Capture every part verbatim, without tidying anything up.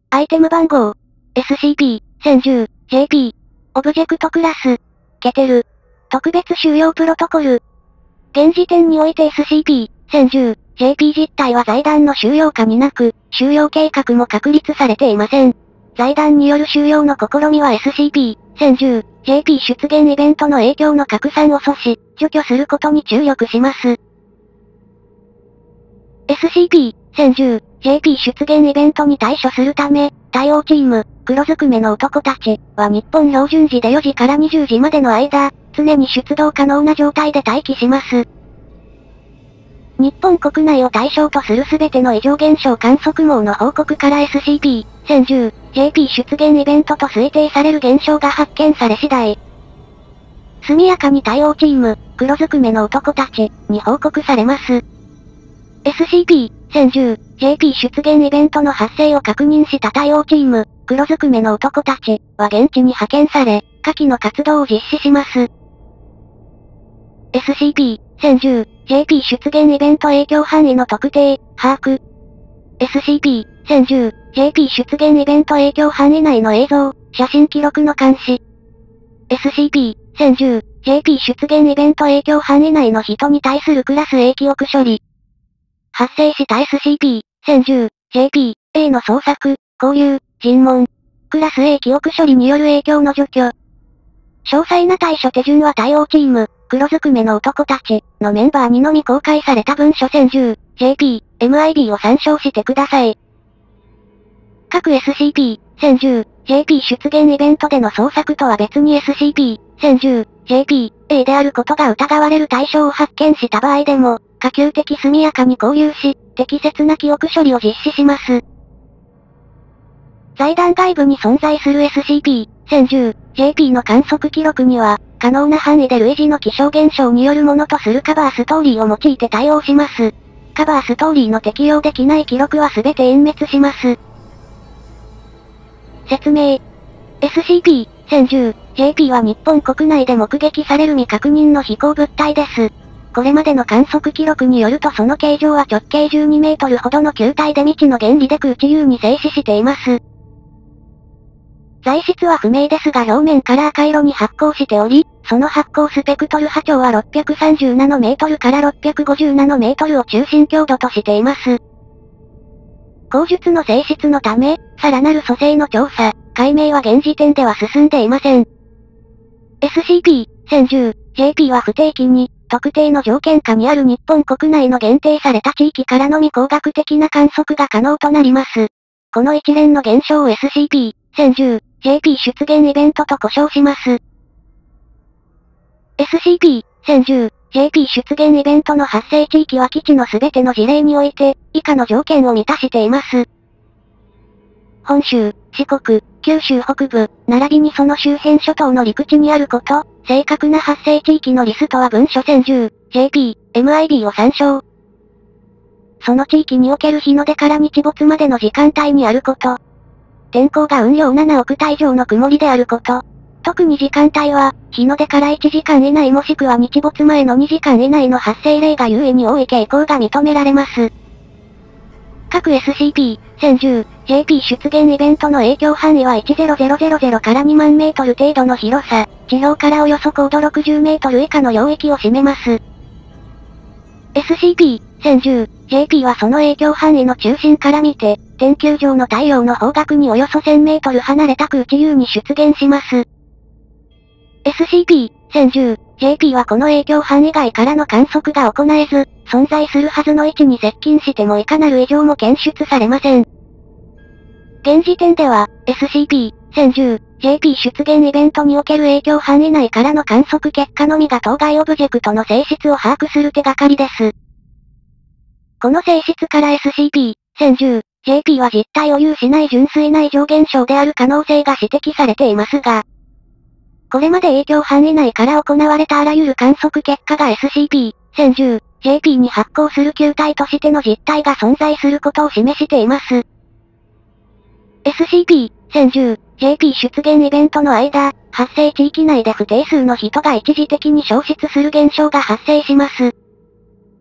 アイテム番号 エスシーピーせんじゅうジェーピー オブジェクトクラスケテル特別収容プロトコル現時点において エスシーピーせんじゅうジェーピー 実態は財団の収容下になく、収容計画も確立されていません。財団による収容の試みは エスシーピーせんじゅうジェーピー 出現イベントの影響の拡散を阻止、除去することに注力します。エスシーピーせんじゅうジェーピー 出現イベントに対処するため、対応チーム、黒ずくめの男たちは日本標準時でよじからにじゅうじまでの間、常に出動可能な状態で待機します。日本国内を対象とするすべての異常現象観測網の報告から エスシーピーせんじゅうジェーピー 出現イベントと推定される現象が発見され次第、速やかに対応チーム、黒ずくめの男たちに報告されます。エスシーピーせんじゅうジェーピー 出現イベントの発生を確認した対応チーム、黒ずくめの男たちは現地に派遣され、下記の活動を実施します。エスシーピーせんじゅうジェーピー 出現イベント影響範囲の特定、把握。エスシーピーせんじゅうジェーピー 出現イベント影響範囲内の映像、写真記録の監視。エスシーピーせんじゅうジェーピー 出現イベント影響範囲内の人に対するクラス A 記憶処理。発生した エスシーピーせんじゅうジェーピー A の捜索、交流、尋問。クラス A 記憶処理による影響の除去。詳細な対処手順は対応チーム、黒ずくめの男たちのメンバーにのみ公開された文書 せんじゅうジェーピー エムアイビー を参照してください。各 エスシーピーせんじゅうジェーピー 出現イベントでの捜索とは別に エスシーピーせんじゅうジェーピー エー であることが疑われる対象を発見した場合でも、可及的速やかに交流し、適切な記憶処理を実施します。財団外部に存在する エスシーピーせんじゅうジェーピー の観測記録には、可能な範囲で類似の気象現象によるものとするカバーストーリーを用いて対応します。カバーストーリーの適用できない記録はすべて隠滅します。説明。エスシーピーせんじゅうジェーピー は日本国内で目撃される未確認の飛行物体です。これまでの観測記録によるとその形状は直径じゅうにメートルほどの球体で未知の原理で空中遊に静止しています。材質は不明ですが表面から赤色に発光しており、その発光スペクトル波長はろっぴゃくさんじゅうナノメートルからろっぴゃくごじゅうナノメートルを中心強度としています。口述の性質のため、さらなる組成の調査、解明は現時点では進んでいません。エスシーピーせんじゅうジェーピー は不定期に、特定の条件下にある日本国内の限定された地域からのみ工学的な観測が可能となります。この一連の現象を エスシーピーせんじゅうジェーピー 出現イベントと呼称します。エスシーピーせんじゅうジェーピー 出現イベントの発生地域は基地のすべての事例において、以下の条件を満たしています。本州、四国、九州北部、並びにその周辺諸島の陸地にあること、正確な発生地域のリストは文書 せんじゅうジェーピー エムアイビー を参照。その地域における日の出から日没までの時間帯にあること。天候が運用ななおくた以上の曇りであること。特に時間帯は、日の出からいちじかん以内もしくは日没前のにじかん以内の発生例が故に多い傾向が認められます。各 エスシーピーせんじゅうジェーピー 出現イベントの影響範囲はいちぜろぜろぜろぜろからにまんメートル程度の広さ、地表からおよそ高度ろくじゅうメートル以下の領域を占めます。エスシーピーせんじゅうジェーピー はその影響範囲の中心から見て、天球上の太陽の方角におよそせんメートル離れた空地遊に出現します。エスシーピーせんじゅうジェーピー はこの影響範囲外からの観測が行えず、存在するはずの位置に接近してもいかなる異常も検出されません。現時点では、エスシーピーせんじゅうジェーピー 出現イベントにおける影響範囲内からの観測結果のみが当該オブジェクトの性質を把握する手がかりです。この性質から エスシーピーせんじゅうジェーピー は実体を有しない純粋な異常現象である可能性が指摘されていますが、これまで影響範囲内から行われたあらゆる観測結果が エスシーピーせんじゅうジェーピー に発光する球体としての実体が存在することを示しています。エスシーピーせんじゅうジェーピー 出現イベントの間、発生地域内で不定数の人が一時的に消失する現象が発生します。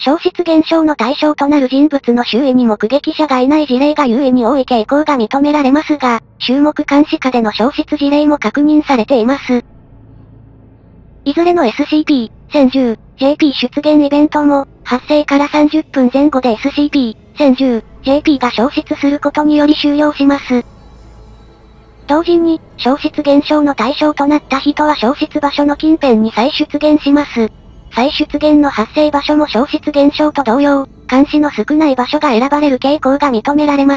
消失現象の対象となる人物の周囲に目撃者がいない事例が故に多い傾向が認められますが、周目監視下での消失事例も確認されています。いずれの エスシーピー、せんじゅう、ジェーピー 出現イベントも、発生からさんじゅっぷんぜん後で エスシーピー、せんじゅう、ジェーピー が消失することにより終了します。同時に、消失現象の対象となった人は消失場所の近辺に再出現します。再出現の発生場所も消失現象と同様、監視の少ない場所が選ばれる傾向が認められます。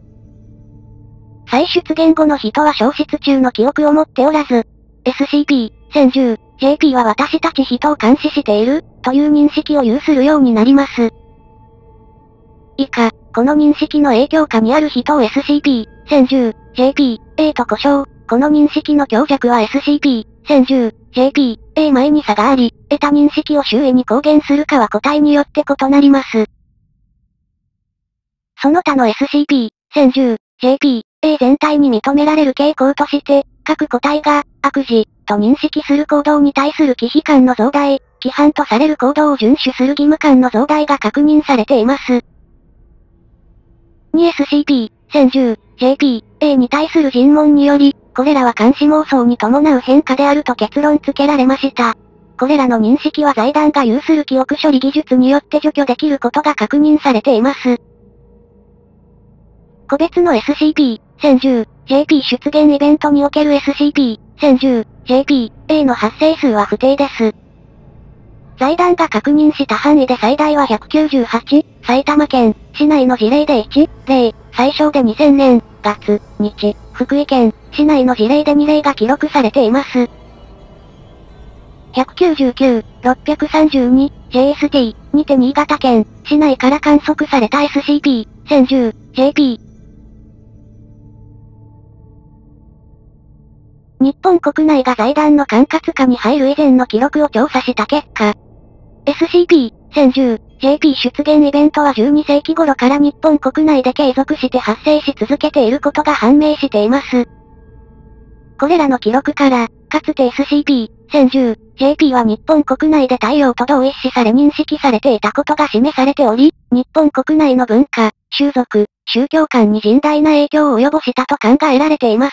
再出現後の人は消失中の記憶を持っておらず、エスシーピー、せんじゅう、ジェーピー は私たち人を監視している、という認識を有するようになります。以下、この認識の影響下にある人を エスシーピー、せんじゅう、ジェーピー、エー と呼称。この認識の強弱は エスシーピー、せんじゅう、ジェーピー、エー 前に差があり、得た認識を周囲に公言するかは個体によって異なります。その他の エスシーピー、せんじゅう、ジェーピー、エー 全体に認められる傾向として、各個体が、悪事、と認識する行動に対する忌避感の増大、規範とされる行動を遵守する義務感の増大が確認されています。にエスシーピー、せんじゅう、ジェーピー、エー に対する尋問により、これらは監視妄想に伴う変化であると結論付けられました。これらの認識は財団が有する記憶処理技術によって除去できることが確認されています。個別の エスシーピー、せんじゅう、ジェーピー 出現イベントにおける エスシーピー、せんじゅう、ジェーピー、エー の発生数は不定です。財団が確認した範囲で最大はひゃくきゅうじゅうはち、埼玉県、市内の事例でいち、例、最小でにせんねん、月、日、福井県、市内の事例でに例が記録されています。ひゃくきゅうじゅうきゅう、ろっぴゃくさんじゅうに、ジェーエスティー、にて新潟県、市内から観測された エスシーピー、せんじゅう、ジェーピー。日本国内が財団の管轄下に入る以前の記録を調査した結果、エスシーピー、せんじゅう、ジェーピー 出現イベントはじゅうにせいき頃から日本国内で継続して発生し続けていることが判明しています。これらの記録から、かつて エスシーピー、せんじゅう、ジェーピー は日本国内で対応と同意視され認識されていたことが示されており、日本国内の文化、習俗、宗教観に甚大な影響を及ぼしたと考えられています。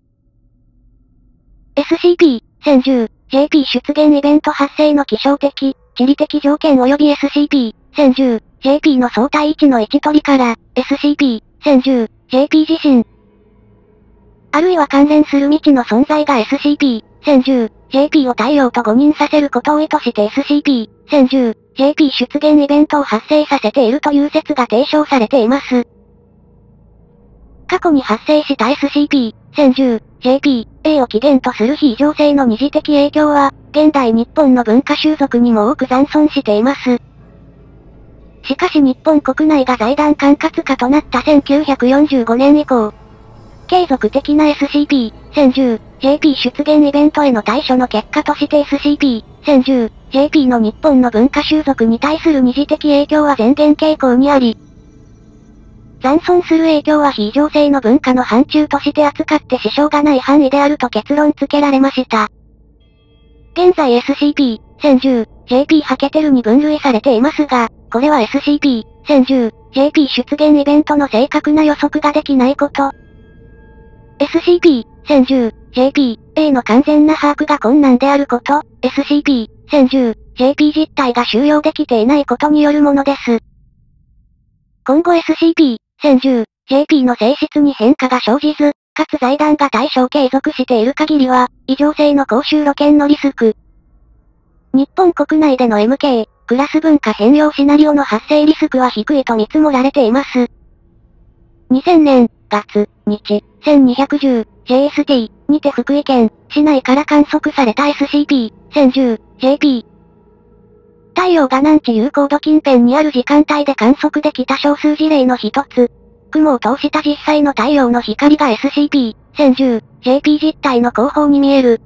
エスシーピー、せんじゅう、ジェーピー 出現イベント発生の気象的、地理的条件及び エスシーピー、せんじゅう、ジェーピー の相対位置の位置取りから、エスシーピー、せんじゅう、ジェーピー 自身、あるいは関連する未知の存在が エスシーピー、せんじゅう、ジェーピー を太陽と誤認させることを意図して エスシーピー、せんじゅう、ジェーピー 出現イベントを発生させているという説が提唱されています。過去に発生した エスシーピー、せんじゅう、ジェーピー、エー を起源とする非異常性の二次的影響は、現代日本の文化習俗にも多く残存しています。しかし日本国内が財団管轄下となったせんきゅうひゃくよんじゅうごねん以降、継続的な エスシーピー、せんじゅう、ジェーピー 出現イベントへの対処の結果として エスシーピー、せんじゅう、ジェーピー の日本の文化習俗に対する二次的影響は前減傾向にあり、残存する影響は非異常性の文化の範疇として扱って支障がない範囲であると結論付けられました。現在 エスシーピー、せんじゅう、ジェーピー ハケテルに分類されていますが、これは エスシーピー、せんじゅう、ジェーピー 出現イベントの正確な予測ができないこと。エスシーピー、せんじゅう、ジェーピー、エー の完全な把握が困難であること、エスシーピー、せんじゅう、ジェーピー 実態が収容できていないことによるものです。今後 エスシーピー、せんじゅう、ジェーピー の性質に変化が生じず、かつ財団が対処を継続している限りは、異常性の公衆路線のリスク。日本国内での エムケー、クラス文化変容シナリオの発生リスクは低いと見積もられています。にせんねん、月、日、せんにひゃくじゅう、ジェーエスティー、にて福井県、市内から観測された エスシーピー、せんじゅう、ジェーピー。太陽が南地有効度近辺にある時間帯で観測できた少数事例の一つ。雲を通した実際の太陽の光が エスシーピー、せんじゅう、ジェーピー 実態の後方に見える。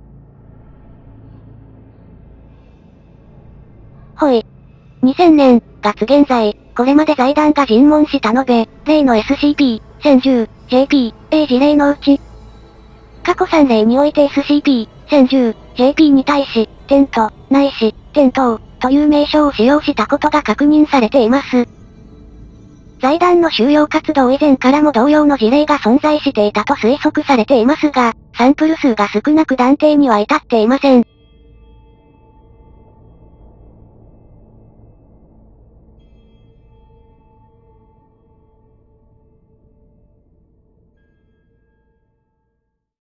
ほい。にせんねん、月現在、これまで財団が尋問した延べ、例の エスシーピー、せんじゅう、ジェーピー、エー 事例のうち、過去さん例において エスシーピー、せんじゅう、ジェーピー に対し、点と、ないし、点等、 という名称を使用したことが確認されています。財団の収容活動以前からも同様の事例が存在していたと推測されていますが、サンプル数が少なく断定には至っていません。